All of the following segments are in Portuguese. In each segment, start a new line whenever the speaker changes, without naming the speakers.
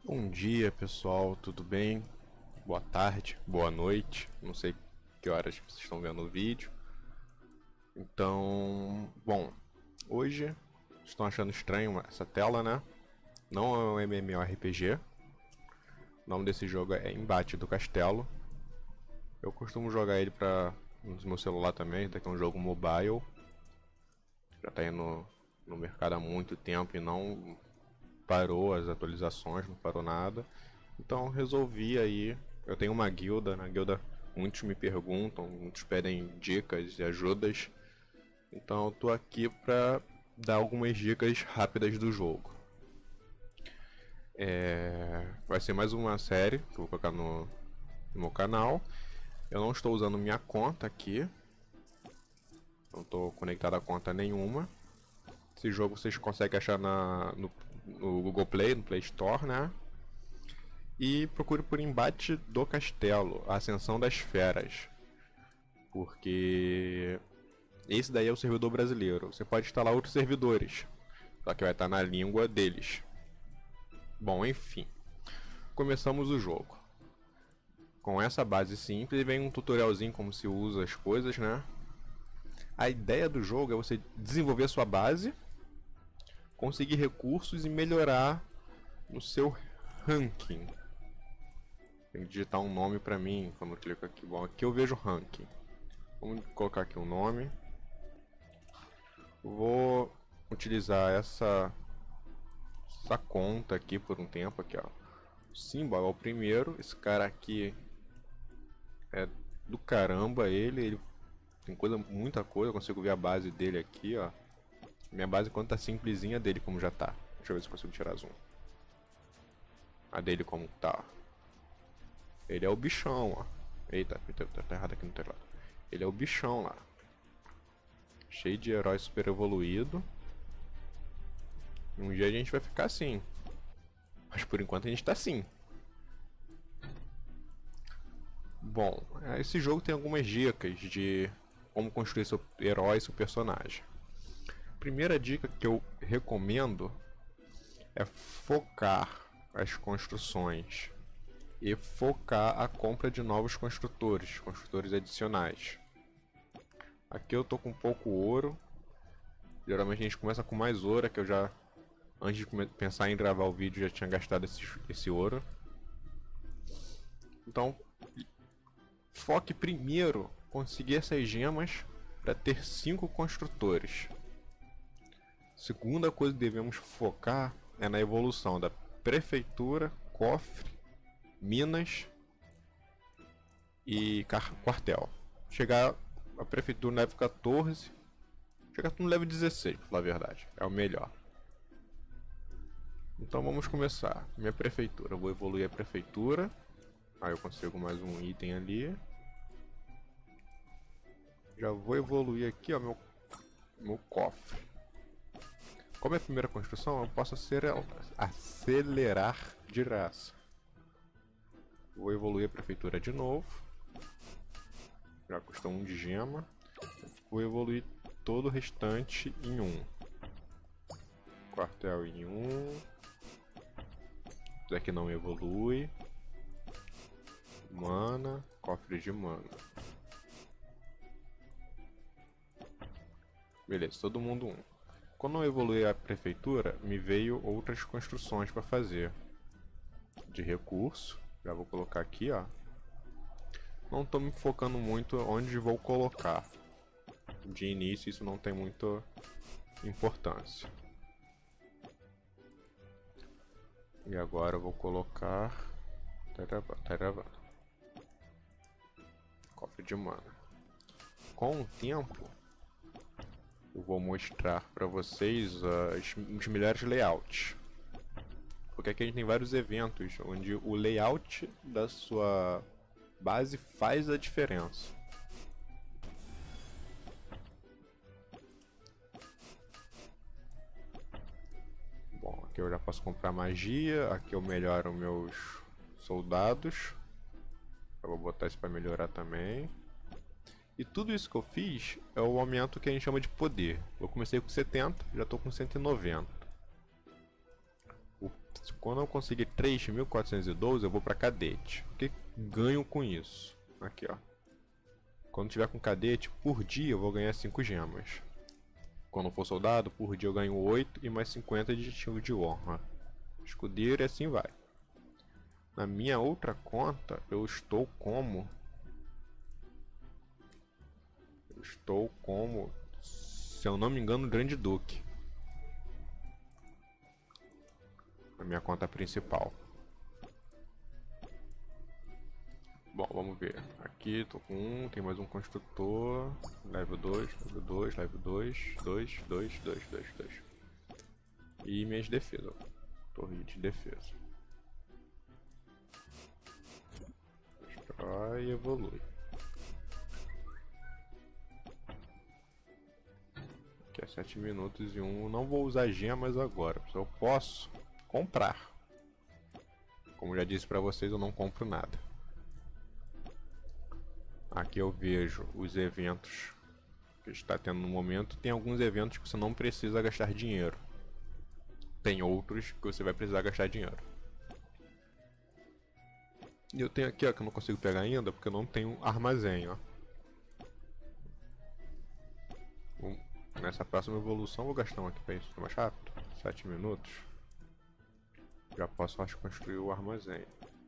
Bom dia, pessoal, tudo bem? Boa tarde, boa noite, não sei que horas vocês estão vendo o vídeo. Então, bom, hoje estão achando estranho essa tela, né? Não é um MMORPG. O nome desse jogo é Embate do Castelo. Eu costumo jogar ele no meu celular também, daqui é um jogo mobile. Já está indo no mercado há muito tempo e não parou as atualizações, não parou nada. Então resolvi aí, eu tenho uma guilda, na guilda muitos me perguntam, muitos pedem dicas e ajudas. Então eu tô aqui pra dar algumas dicas rápidas do jogo. Vai ser mais uma série que eu vou colocar no meu canal. Eu não estou usando minha conta aqui, não estou conectado a conta nenhuma. Esse jogo vocês conseguem achar no Google Play, no Play Store, né? E procure por Embate do Castelo, a Ascensão das Feras. Porque esse daí é o servidor brasileiro. Você pode instalar outros servidores, só que vai estar na língua deles. Bom, enfim. Começamos o jogo. Com essa base simples, vem um tutorialzinho como se usa as coisas, né? A ideia do jogo é você desenvolver a sua base, conseguir recursos e melhorar no seu ranking. Tem que digitar um nome pra mim quando eu clico aqui. Bom, aqui eu vejo ranking. Vamos colocar aqui um nome. Vou utilizar essa conta aqui por um tempo. Aqui, ó. O símbolo é o primeiro. Esse cara aqui é do caramba. Ele tem muita coisa. Eu consigo ver a base dele aqui, ó. Minha base quando tá simplesinha dele como já tá. Deixa eu ver se eu consigo tirar zoom. A dele como tá. Ele é o bichão, ó. Eita, tá errado aqui no teclado. Ele é o bichão lá. Cheio de herói super evoluído. Um dia a gente vai ficar assim. Mas por enquanto a gente tá assim. Bom, esse jogo tem algumas dicas de como construir seu herói e seu personagem. Primeira dica que eu recomendo é focar as construções e focar a compra de novos construtores adicionais. Aqui eu tô com pouco ouro. Geralmente a gente começa com mais ouro, que eu já, antes de pensar em gravar o vídeo, já tinha gastado esse ouro. Então, foque primeiro conseguir essas gemas para ter 5 construtores. Segunda coisa que devemos focar é na evolução da prefeitura, cofre, minas e quartel. Chegar a prefeitura no level 14, chegar no level 16, pra falar a verdade, é o melhor. Então vamos começar. Minha prefeitura, eu vou evoluir a prefeitura. Aí eu consigo mais um item ali. Já vou evoluir aqui, ó, meu cofre. Como é a primeira construção, eu posso acelerar de graça. Vou evoluir a prefeitura de novo. Já custou 1 de gema. Vou evoluir todo o restante em 1. Quartel em 1. Daqui não evolui. Mana, cofre de mana. Beleza, todo mundo 1. Quando eu evoluir a prefeitura, me veio outras construções para fazer. De recurso, já vou colocar aqui, ó. Não estou me focando muito onde vou colocar. De início isso não tem muita importância. E agora eu vou colocar... Tá gravando. Cofre de mana. Com o tempo, eu vou mostrar para vocês os melhores layouts. Porque aqui a gente tem vários eventos onde o layout da sua base faz a diferença. Bom, aqui eu já posso comprar magia, aqui eu melhoro meus soldados. Eu vou botar isso para melhorar também. E tudo isso que eu fiz é o aumento que a gente chama de poder. Eu comecei com 70, já estou com 190. O Quando eu conseguir 3.412, eu vou para cadete. O que ganho com isso? Aqui, ó. Quando tiver com cadete, por dia eu vou ganhar 5 gemas. Quando for soldado, por dia eu ganho 8 e mais 50 de estilo de honra. Escudeiro e assim vai. Na minha outra conta, eu estou como, se eu não me engano, Grande Duque. Na minha conta principal. Bom, vamos ver. Aqui tô com um, tem mais um construtor. Level 2, level 2, level 2, 2, 2, 2, 2, 2. E minhas defesas. Torre de defesa. Destrói e evolui. Aqui é 7 minutos e 1. Não vou usar gemas agora. Eu posso comprar. Como já disse pra vocês, eu não compro nada. Aqui eu vejo os eventos que está tendo no momento. Tem alguns eventos que você não precisa gastar dinheiro. Tem outros que você vai precisar gastar dinheiro. E eu tenho aqui, ó, que eu não consigo pegar ainda porque eu não tenho armazém, ó. Nessa próxima evolução eu vou gastar um aqui para isso mais rápido. 7 minutos. Já posso, acho, construir o armazém.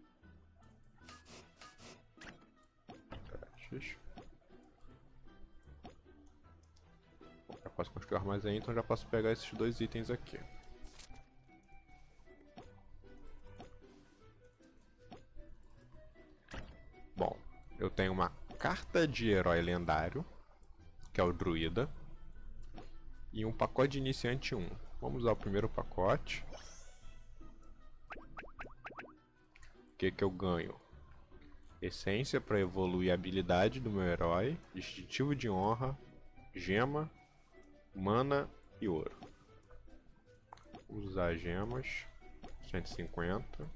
Já posso construir o armazém, então já posso pegar esses dois itens aqui. Bom, eu tenho uma carta de herói lendário, que é o druida, e um pacote de iniciante 1. Vamos usar o primeiro pacote. O que eu ganho? Essência para evoluir a habilidade do meu herói, distintivo de honra, gema, mana e ouro. Vamos usar gemas, 150.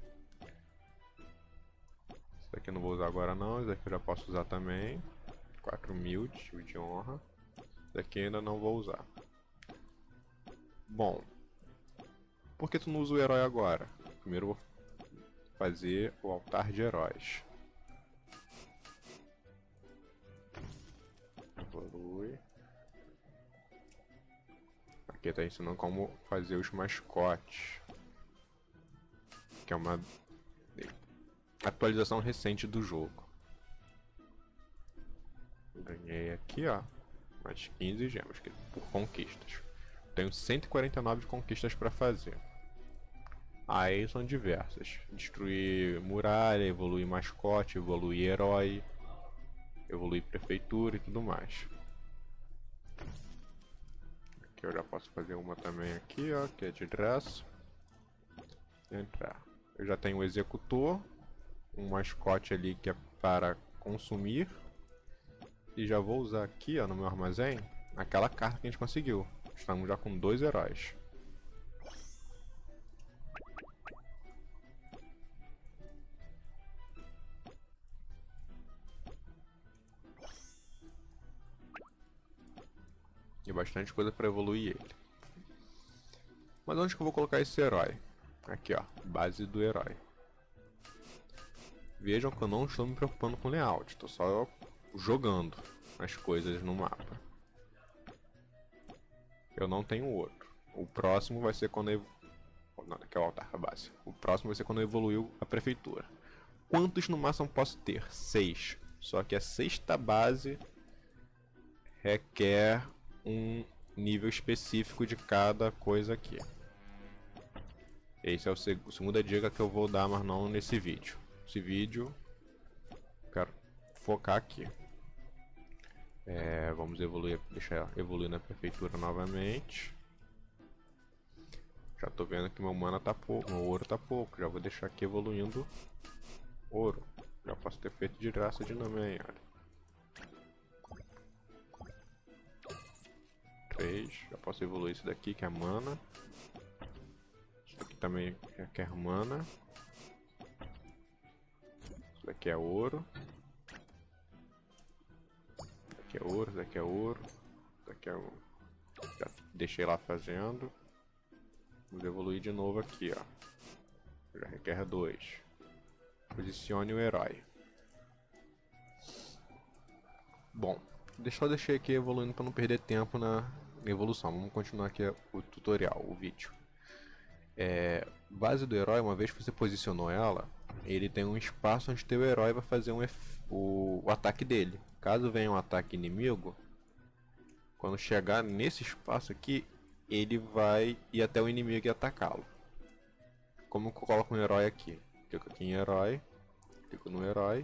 Esse daqui eu não vou usar agora não, esse daqui eu já posso usar também. 4.000 de distintivo de honra. Esse daqui ainda não vou usar. Bom, por que tu não usa o herói agora? Primeiro eu vou fazer o altar de heróis. Evolui. Aqui está ensinando como fazer os mascotes, que é uma atualização recente do jogo. Ganhei aqui, ó, mais 15 gemas por conquistas. Tenho 149 conquistas para fazer. Aí são diversas: destruir muralha, evoluir mascote, evoluir herói, evoluir prefeitura e tudo mais. Aqui eu já posso fazer uma também aqui, ó, que é de graça. Entrar. Eu já tenho o executor, um mascote ali que é para consumir. E já vou usar aqui, ó, no meu armazém, aquela carta que a gente conseguiu. Estamos já com 2 heróis. E bastante coisa para evoluir ele. Mas onde que eu vou colocar esse herói? Aqui, ó, base do herói. Vejam que eu não estou me preocupando com layout, estou só jogando as coisas no mapa. Eu não tenho outro. O próximo vai ser quando eu... Não, aqui é o altar, a base. O próximo vai ser quando eu evoluir a prefeitura. Quantos no máximo posso ter? 6. Só que a 6ª base requer um nível específico de cada coisa aqui. Esse é a segunda dica que eu vou dar, mas não nesse vídeo. Esse vídeo eu quero focar aqui. Vamos evoluir, deixar evoluir na prefeitura novamente. Já tô vendo que meu mana tá pouco, meu ouro tá pouco. Já vou deixar aqui evoluindo ouro. Já posso ter feito de graça de também, olha. 3, já posso evoluir isso daqui que é mana. Isso aqui também requer mana. Isso daqui é ouro. Isso daqui é ouro, isso daqui é ouro. Isso daqui é ouro. Já deixei lá fazendo. Vamos evoluir de novo aqui, ó. Já requer 2. Posicione o herói. Bom, eu deixei aqui evoluindo para não perder tempo na evolução. Vamos continuar aqui o tutorial, o vídeo. Base do herói, uma vez que você posicionou ela, ele tem um espaço onde teu herói vai fazer o ataque dele. Caso venha um ataque inimigo, quando chegar nesse espaço aqui, ele vai ir até o inimigo e atacá-lo. Como eu coloco um herói aqui? Clico aqui em herói, clico no herói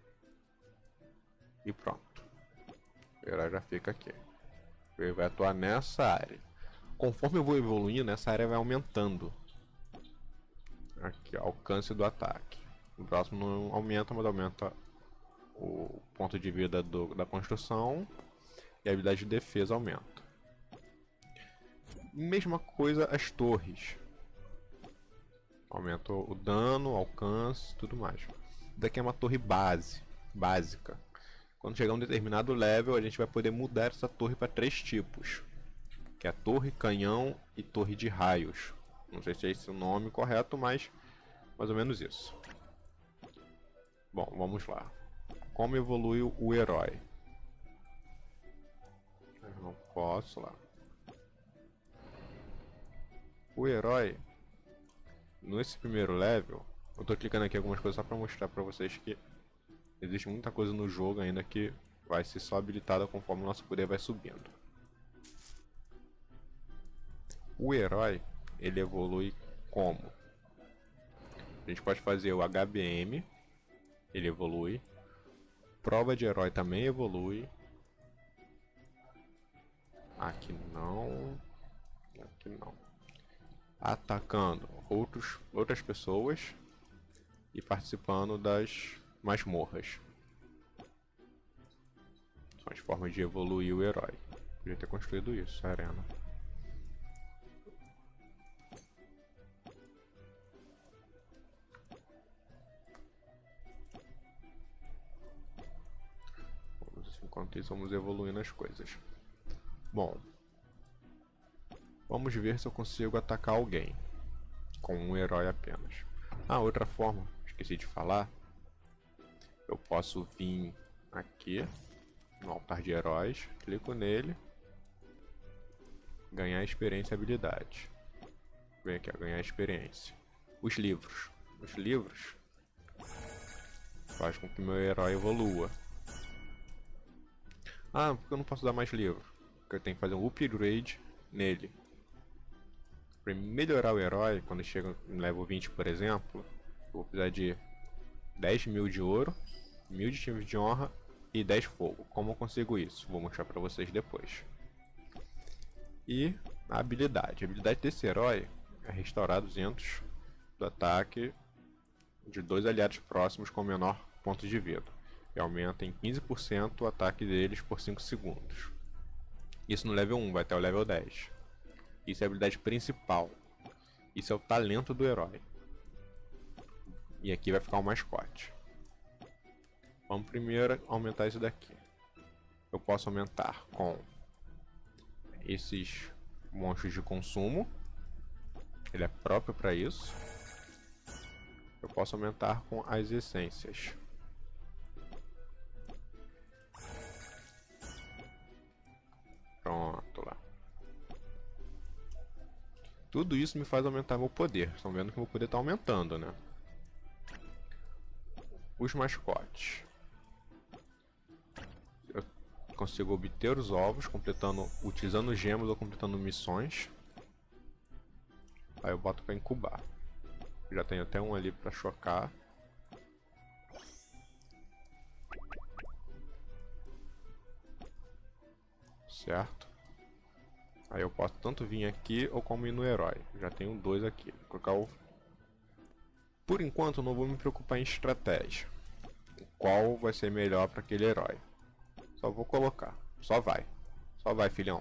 e pronto. O herói já fica aqui. Ele vai atuar nessa área. Conforme eu vou evoluindo, essa área vai aumentando. Aqui, alcance do ataque. O próximo não aumenta, mas aumenta o ponto de vida da construção. E a habilidade de defesa aumenta. Mesma coisa as torres. Aumenta o dano, alcance, tudo mais. Daqui é uma torre básica. Quando chegar a um determinado level, a gente vai poder mudar essa torre para 3 tipos. Que é a torre, canhão e torre de raios. Não sei se é esse o nome correto, mas mais ou menos isso. Bom, vamos lá. Como evolui o herói? Eu não posso lá. O herói, nesse primeiro level, eu tô clicando aqui algumas coisas só para mostrar para vocês que existe muita coisa no jogo ainda que vai ser só habilitada conforme o nosso poder vai subindo. O herói, ele evolui como? A gente pode fazer o HBM, ele evolui. Prova de herói também evolui. Aqui não. Aqui não. Atacando outras pessoas e participando das masmorras. São as formas de evoluir o herói. Podia ter construído isso, a arena. Enquanto isso, vamos evoluindo as coisas. Bom, vamos ver se eu consigo atacar alguém com um herói apenas. Outra forma, esqueci de falar. Eu posso vir aqui no altar de heróis, clico nele, ganhar experiência e habilidade. Vem aqui, ganhar experiência. Os livros faz com que meu herói evolua. Porque eu não posso dar mais livro? Porque eu tenho que fazer um upgrade nele. Para melhorar o herói, quando chega no level 20, por exemplo, eu vou precisar de 10.000 de ouro, 1.000 de time de honra e 10 fogo. Como eu consigo isso? Vou mostrar para vocês depois. E a habilidade. A habilidade desse herói é restaurar 200 do ataque de 2 aliados próximos com menor ponto de vida. E aumenta em 15% o ataque deles por 5 segundos. Isso no level 1, vai até o level 10. Isso é a habilidade principal. Isso é o talento do herói. E aqui vai ficar o mascote. Vamos primeiro aumentar isso daqui. Eu posso aumentar com esses monstros de consumo. Ele é próprio para isso. Eu posso aumentar com as essências. Pronto lá. Tudo isso me faz aumentar meu poder. Estão vendo que meu poder está aumentando, né? Os mascotes. Eu consigo obter os ovos utilizando gemas ou completando missões. Aí eu boto para incubar. Já tenho até um ali para chocar. Certo? Aí eu posso tanto vir aqui ou como ir no herói. Já tenho 2 aqui. Vou colocar o... Por enquanto eu não vou me preocupar em estratégia. Qual vai ser melhor para aquele herói. Só vou colocar. Só vai. Só vai, filhão.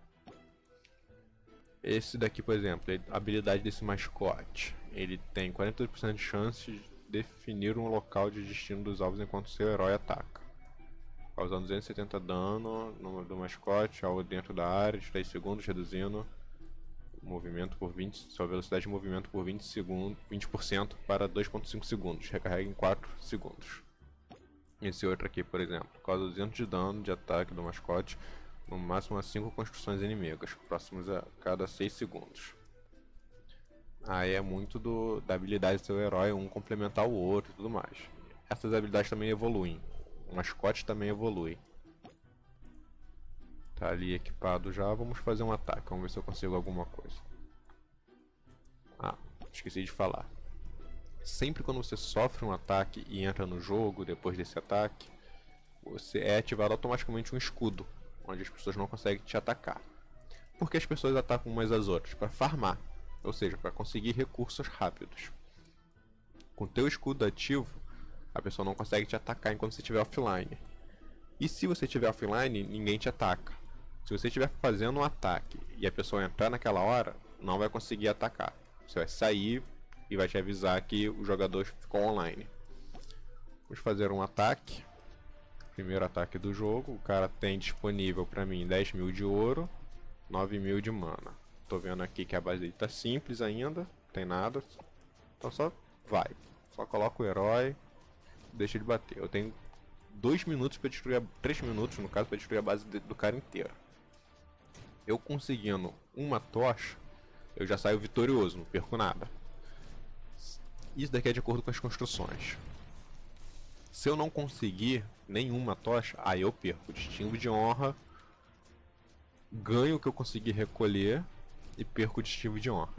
Esse daqui, por exemplo, a habilidade desse mascote. Ele tem 42% de chance de definir um local de destino dos alvos enquanto seu herói ataca. Causando 270 dano no do mascote ao dentro da área de 3 segundos, reduzindo movimento por 20, sua velocidade de movimento por 20 segundos, 20% para 2.5 segundos, recarrega em 4 segundos. Esse outro aqui, por exemplo, causa 200 de dano de ataque do mascote, no máximo a 5 construções inimigas, próximos a cada 6 segundos. Aí é muito da habilidade do seu herói, um complementar o outro e tudo mais. Essas habilidades também evoluem, o mascote também evolui. Tá ali equipado já, vamos fazer um ataque, vamos ver se eu consigo alguma coisa. Ah, esqueci de falar. Sempre quando você sofre um ataque e entra no jogo, depois desse ataque, você é ativado automaticamente um escudo, onde as pessoas não conseguem te atacar. Por que as pessoas atacam umas às outras? Para farmar, ou seja, para conseguir recursos rápidos. Com teu escudo ativo, a pessoa não consegue te atacar enquanto você estiver offline. E se você estiver offline, ninguém te ataca. Se você estiver fazendo um ataque e a pessoa entrar naquela hora, não vai conseguir atacar. Você vai sair e vai te avisar que o jogador ficou online. Vamos fazer um ataque. Primeiro ataque do jogo. O cara tem disponível para mim 10 mil de ouro, 9 mil de mana. Tô vendo aqui que a base dele tá simples ainda, não tem nada. Então só vai. Só coloca o herói, deixa ele bater. Eu tenho 2 minutos para destruir, 3 minutos no caso, para destruir a base do cara inteiro. Eu conseguindo uma tocha, eu já saio vitorioso, não perco nada. Isso daqui é de acordo com as construções. Se eu não conseguir nenhuma tocha, aí eu perco o distingo de honra, ganho o que eu consegui recolher e perco o distingo de honra.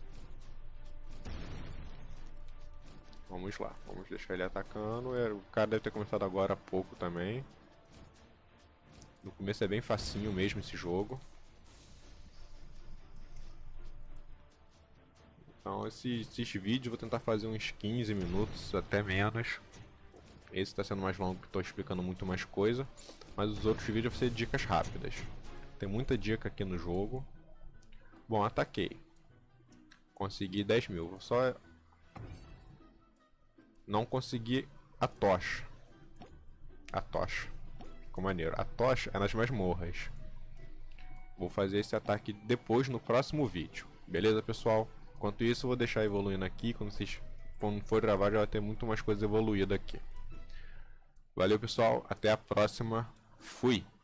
Vamos lá, vamos deixar ele atacando. O cara deve ter começado agora há pouco também. No começo é bem facinho mesmo esse jogo. Então esses vídeos vou tentar fazer uns 15 minutos, até menos. Esse está sendo mais longo porque estou explicando muito mais coisa. Mas os outros vídeos vão ser dicas rápidas. Tem muita dica aqui no jogo. Bom, ataquei. Consegui 10 mil. Vou só... Não consegui a tocha. A tocha. Ficou maneiro. A tocha é nas masmorras. Vou fazer esse ataque depois no próximo vídeo. Beleza, pessoal? Enquanto isso, eu vou deixar evoluindo aqui. Quando for gravar, já vai ter muito mais coisa evoluída aqui. Valeu, pessoal. Até a próxima. Fui!